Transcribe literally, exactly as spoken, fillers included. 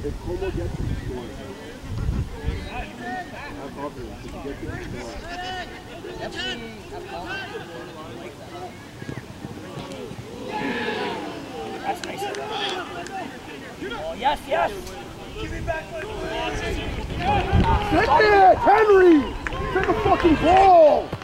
If Como gets to the score, have confidence. If he gets to the score. That's nice. Oh, yes, yes. Give me back my Sit there, Henry! Take a fucking ball!